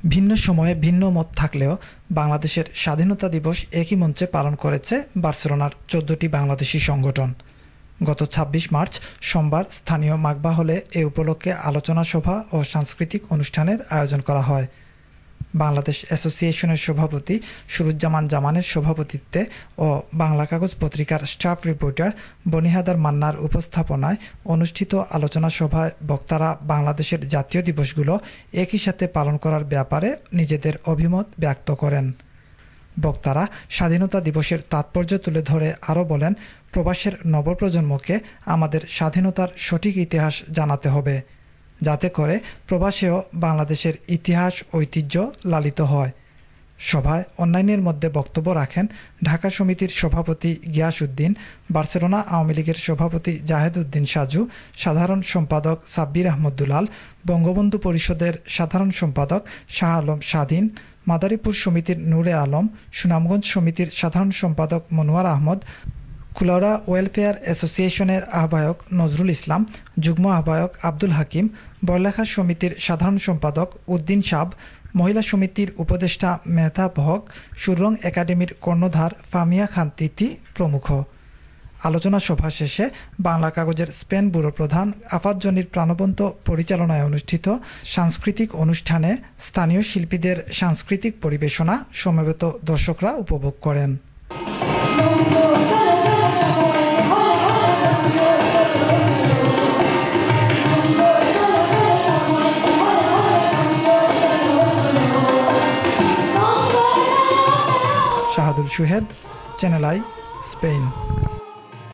ভিন্ন সময়ে ভিন্ন মত থাকলেও বাংলাদেশের স্বাধীনতা দিবস একই মঞ্চে পালন করেছে বার্সেলোনার ১৪টি বাংলাদেশি সংগঠন। গত ২৬ মার্চ সোমবার স্থানীয় মাগবা হলে এ উপলক্ষে আলোচনা সভা ও সাংস্কৃতিক অনুষ্ঠানের আয়োজন করা হয়। বাংলাদেশ অ্যাসোসিয়েশনের সভাপতি সুরুজ্জামান জামানের সভাপতিত্বে ও বাংলা কাগজ পত্রিকার স্টাফ রিপোর্টার বনিহাদার মান্নার উপস্থাপনায় অনুষ্ঠিত আলোচনা সভায় বক্তারা বাংলাদেশের জাতীয় দিবসগুলো একই সাথে পালন করার ব্যাপারে নিজেদের অভিমত ব্যক্ত করেন। বক্তারা স্বাধীনতা দিবসের তাৎপর্য তুলে ধরে আরও বলেন, প্রবাসের নবপ্রজন্মকে আমাদের স্বাধীনতার সঠিক ইতিহাস জানাতে হবে, যাতে করে প্রবাসেও বাংলাদেশের ইতিহাস ঐতিহ্য লালিত হয়। সভায় অন্যান্যের মধ্যে বক্তব্য রাখেন ঢাকা সমিতির সভাপতি গিয়াস উদ্দিন, বার্সেলোনা আওয়ামী লীগের সভাপতি জাহেদ উদ্দিন সাজু, সাধারণ সম্পাদক সাব্বির আহমদ দুলাল, বঙ্গবন্ধু পরিষদের সাধারণ সম্পাদক শাহ আলম স্বাধীন, মাদারীপুর সমিতির নূরে আলম, সুনামগঞ্জ সমিতির সাধারণ সম্পাদক মনোয়ার আহমদ, কুলাউড়া ওয়েলফেয়ার অ্যাসোসিয়েশনের আহ্বায়ক নজরুল ইসলাম, যুগ্ম আহ্বায়ক আব্দুল হাকিম, বড়লেখা সমিতির সাধারণ সম্পাদক উদ্দিন সাব, মহিলা সমিতির উপদেষ্টা মেহতাব হক, সুররং একাডেমির কর্ণধার ফামিয়া খান তিথি প্রমুখ। আলোচনা সভা শেষে বাংলা কাগজের স্পেন ব্যুরো প্রধান আফাত জনির প্রাণবন্ত পরিচালনায় অনুষ্ঠিত সাংস্কৃতিক অনুষ্ঠানে স্থানীয় শিল্পীদের সাংস্কৃতিক পরিবেশনা সমবেত দর্শকরা উপভোগ করেন। সহদুল, সুহেদ, চ্যানেল আই, স্পেন।